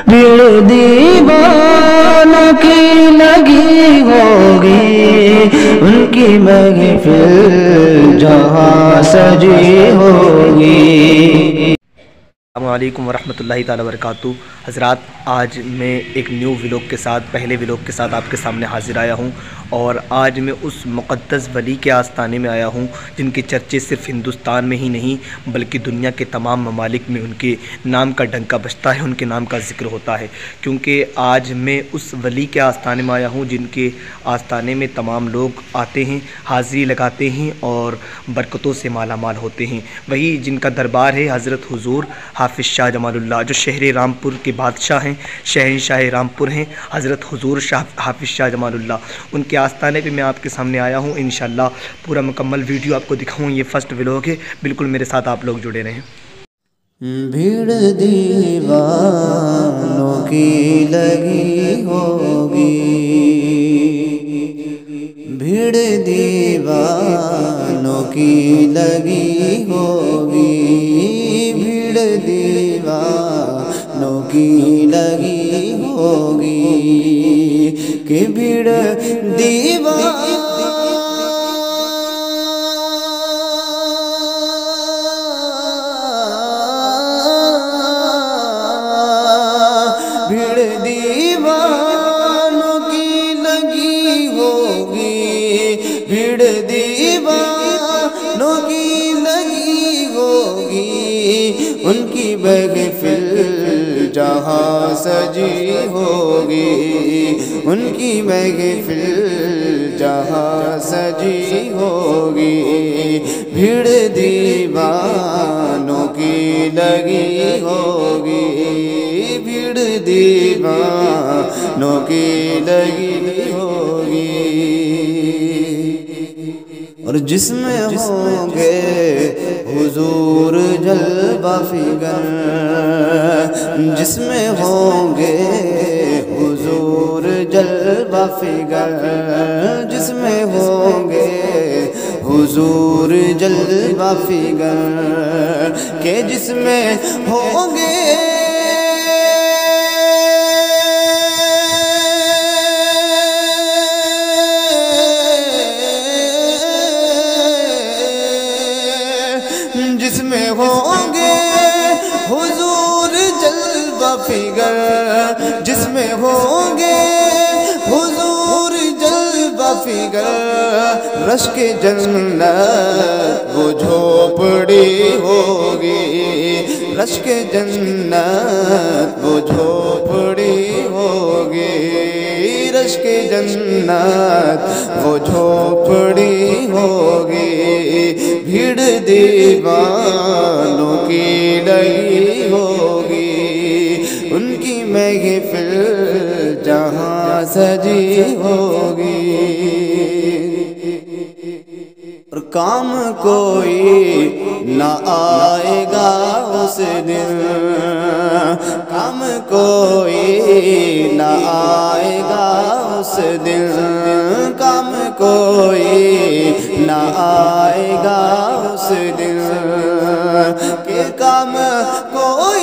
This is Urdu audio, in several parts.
भीड़ दीवानों की लगी होगी, उनकी महफिल जहाँ सजी होगी। अस्सलामुअलैकुम वरहमतुल्लाहि ताला वबरकातुहू। हज़रात, आज मैं एक न्यू व्लॉग के साथ, पहले व्लॉग के साथ आपके सामने हाजिर आया हूं और आज मैं उस मुक़द्दस वली के आस्थाने में आया हूं जिनके चर्चे सिर्फ़ हिंदुस्तान में ही नहीं बल्कि दुनिया के तमाम ममालिक में उनके नाम का डंका बजता है, उनके नाम का ज़िक्र होता है। क्योंकि आज मैं उस वली के आस्थाने में आया हूं जिनके आस्थाने में तमाम लोग आते हैं, हाज़िरी लगाते हैं और बरकतों से माला माल होते हैं। वही जिनका दरबार है हज़रत हुज़ूर हाफिज़ शाह जमालुल्लाह, जो शहर रामपुर के बादशाह हैं, शहंशाह रामपुर हैं, हज़रत हुज़ूर हाफिज़ शाह जमालुल्लाह। उनके आस्थाने पे मैं आपके सामने आया हूँ। इंशाअल्लाह पूरा मुकम्मल वीडियो आपको दिखाऊँ। ये फर्स्ट व्लॉग है, बिल्कुल मेरे साथ आप लोग जुड़े रहें। भीड़ दीवानों की लगी होगी, भीड़ दीवानों की लगी होगी, भीड़ दीवानों की लगी होगी, कि भीड़ दीवानों की लगी होगी, भीड़ दीवानों की लगी होगी, उनकी महफिल जहाँ सजी होगी, उनकी महफिल जहाँ सजी होगी, भीड़ दीवानों की लगी होगी, भीड़ दीवानों की लगी होगी। और जिसमें होंगे हुजूर जलवा फिगर, जिसमें होंगे हुजूर जलवा फिगर, जिसमें होंगे हुजूर जलवा फिगर, के जिसमें होंगे जिसमें होंगे हुजूर जलवा फिगर, जिसमें होंगे हुजूर जलवा फिगर, रश्क जन्नत वो झोपड़ी होगी, रश्क जन्नत वो झोपड़ी होगी, रश्क जन्नत वो झोपड़ी होगी, भीड़ दीवानों की लगी होगी, उनकी महफिल जहाँ सजी होगी। और काम कोई न आएगा उस दिन, काम कोई न आएगा उस दिन, काम कोई न आएगा उस दिन, के काम कोई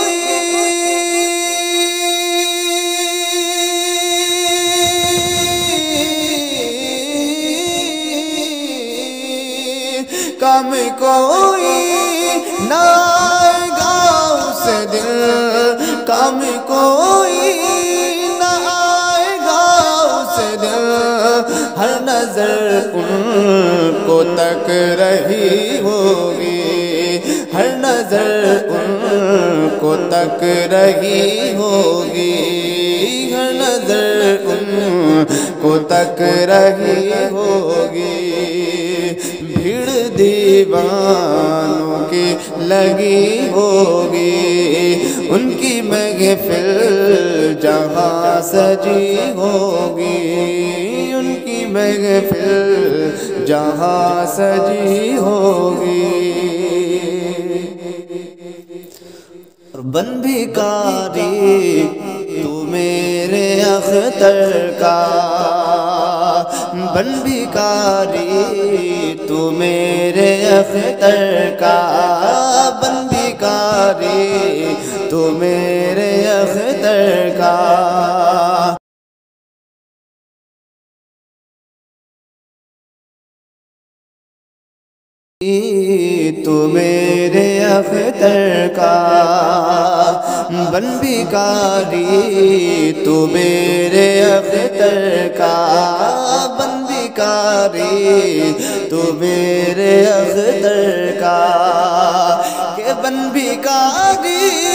काम कोई न आएगा उस दिन, काम कोई न आएगा उस दिन, हर नजर उनको तक रही होगी, हर नजर उनको तक रही होगी, हर नजर उनको तक रही होगी, भीड़ दीवानों की लगी होगी, उनकी महफिल जहाँ सजी होगी, उनकी महफिल जहाँ सजी होगी। और बन भिखारी तू मेरे अख्तर का, बन भिखारी तू मेरे अख्तर का, बन भिखारी کاری تو میرے اختر کا تو میرے اختر کا بن بھکاری تو میرے اختر کا بن بھکاری تو میرے اختر کا کہ بن بھکاری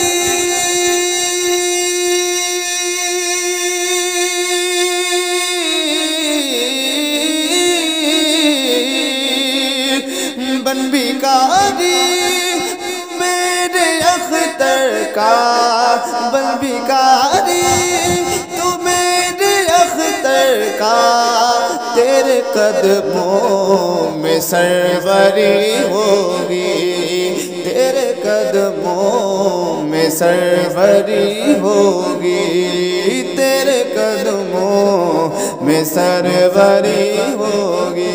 بن بھکاری میرے اختر کا بن بھکاری تو میرے اختر کا تیرے قدموں میں سروری ہوگی تیرے قدموں میں سروری ہوگی تیرے قدموں میں سروری ہوگی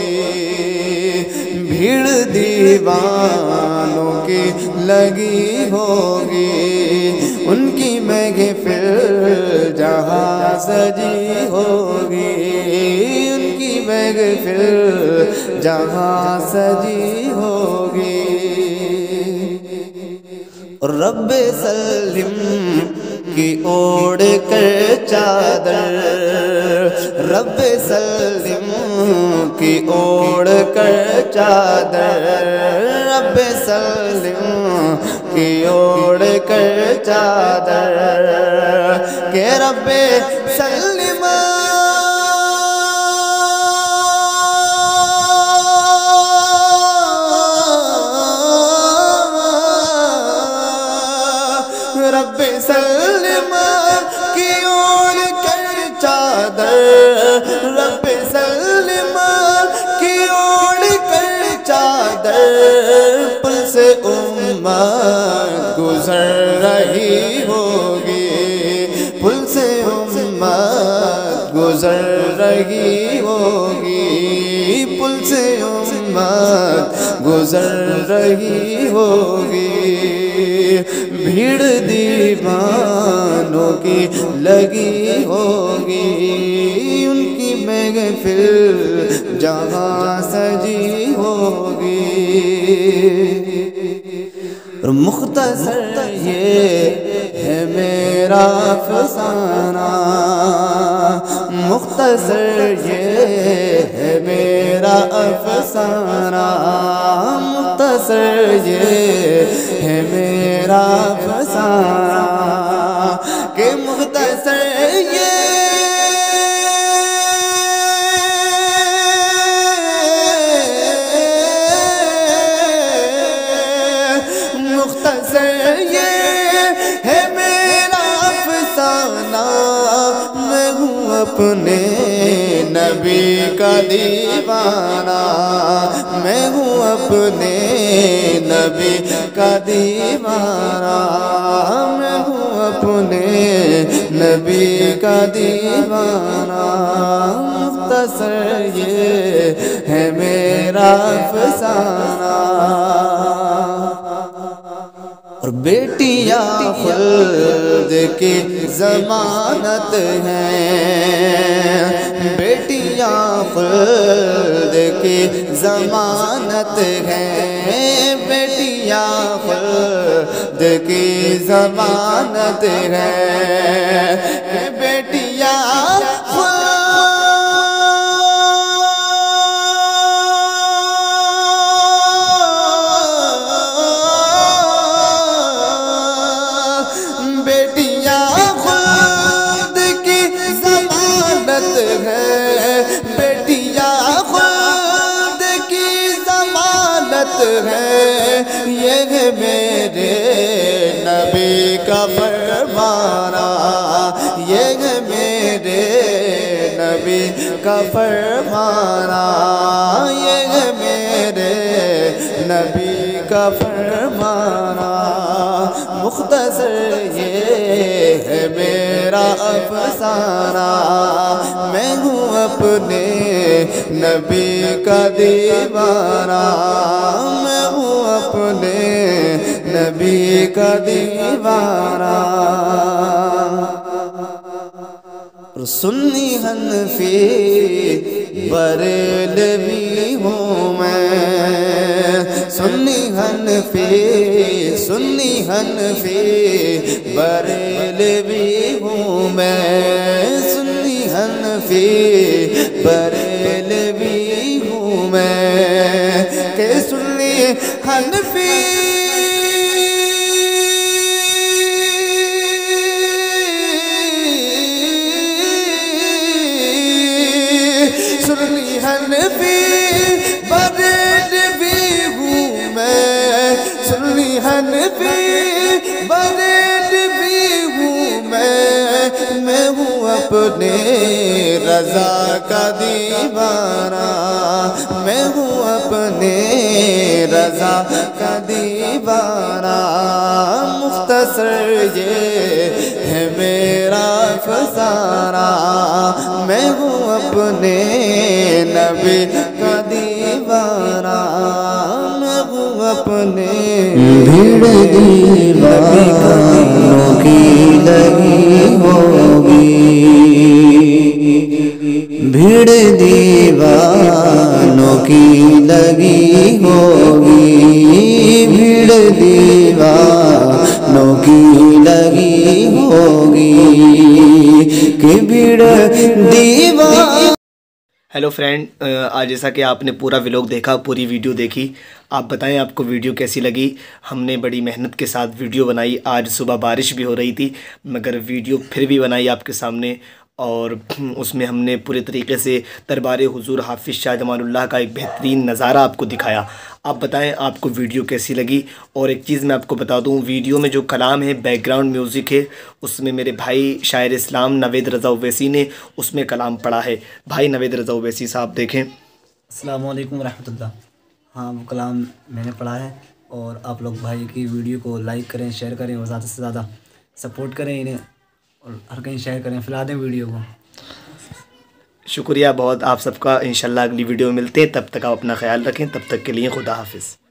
بھیڑ دیوانوں کی لگی ہوگی ان کی محفل جہاں سجی ہوگی ان کی محفل جہاں سجی ہوگی رب سلم کی اوڑھ کر چادر رب سلم کی اوڑھ کر چادر رب سلم کی اوڑھ کر چادر کہ رب سلم رب سلم کی اوڑھ کر چادر رب سلم کی اوڑھ کر چادر پل سے امت گزر رہی ہوگی پل سے امت گزر رہی ہوگی پل سے امت گزر رہی ہوگی بھیڑ دیوانوں کی لگی ہوگی ان کی محفل جہاں سجی ہوگی مختصر یہ ہے میرا افسانہ مختصر یہ ہے میرا افسانہ مختصر یہ ہے میرا افسانہ کہ مختصر یہ مختصر یہ ہے میرا افسانہ میں ہوں اپنے نبی کا دیوانہ میں ہوں اپنے نبی کا دیوانہ میں ہوں اپنے نبی کا دیوانہ مختصر یہ ہے میرا افسانہ اور بیٹیاں خلد کی ضمانت ہیں بیٹیاں خلد کی ضمانت ہیں بیٹیاں خلد کی ضمانت ہیں بیٹیاں ہے یہ ہے میرے نبی کا فرمانا یہ ہے میرے نبی کا فرمانا یہ ہے میرے نبی کا فرمانا مختصر یہ ہے میرا افسانہ میں ہوں اپنے نبی کا دیوانہ میں ہوں اپنے نبی کا دیوانہ، سنی حنفی بریلوی ہوں میں، سنی حنفی بریلوی ہوں میں، سنی حنفی بریلوی ہوں میں، کہ سنی حنفی بریلوی ہوں میں، سنی حنفی بریلوی ہوں میں ہوں اپنے رضا کا دیوانہ، میں ہوں اپنے رضا کا دیوانہ، مختصر یہ ہے میرا افسانہ، میں ہوں اپنے نبی کا دیوانہ، میں ہوں اپنے بھیڑ دیوانوں کی لگی ہوگی، بھیڑ دیوانوں کی لگی ہوگی، بھیڑ دیوانوں کی لگی ہوگی، کہ بھیڑ دیوان۔ ہیلو فرینڈ، آج جیسا کہ آپ نے پورا ولاگ دیکھا، پوری ویڈیو دیکھی، آپ بتائیں آپ کو ویڈیو کیسی لگی۔ ہم نے بڑی محنت کے ساتھ ویڈیو بنائی، آج صبح بارش بھی ہو رہی تھی مگر ویڈیو پھر بھی بنائی آپ کے سامنے، اور اس میں ہم نے پورے طریقے سے دربار حضور حافظ شاہ جمال اللہ کا ایک بہترین نظارہ آپ کو دکھایا۔ آپ بتائیں آپ کو ویڈیو کیسی لگی۔ اور ایک چیز میں آپ کو بتا دوں، ویڈیو میں جو کلام ہے، بیک گراؤنڈ میوزک ہے، اس میں میرے بھائی شاعر اسلام نوید رضا اویسی نے اس میں کلام پڑھا ہے۔ بھائی نوید رضا اویسی صاحب دیکھیں۔ السلام علیکم ورحمۃ اللہ۔ ہاں، وہ کلام میں نے پڑھا ہے، اور آپ لوگ بھائی کی ویڈیو کو لائک کریں، شیئر کریں، اور زیادہ سے زیادہ سپورٹ کریں انہیں، اور ہر کہیں شیئر کریں، پھیلا دیں ویڈیو کو۔ شکریہ بہت آپ سب کا۔ انشاءاللہ اگلی ویڈیو میں ملتے ہیں، تب تک آپ اپنا خیال رکھیں، تب تک کے لیے خدا حافظ۔